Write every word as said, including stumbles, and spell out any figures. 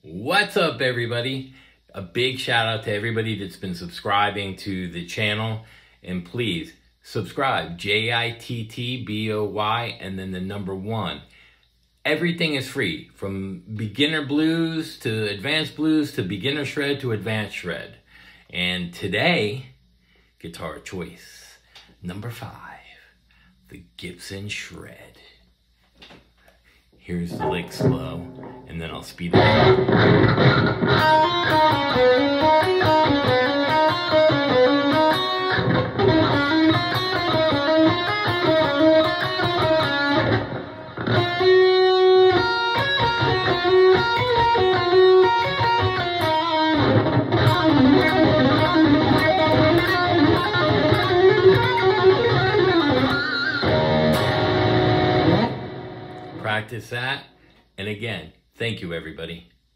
What's up, everybody? A big shout out to everybody that's been subscribing to the channel. And please subscribe, J I T T B O Y, and then the number one. Everything is free, from beginner blues to advanced blues to beginner shred to advanced shred. And today, guitar choice number five, the Gibson Shred. Here's the lick slow, and then I'll speed it up. Practice that, and again, thank you, everybody.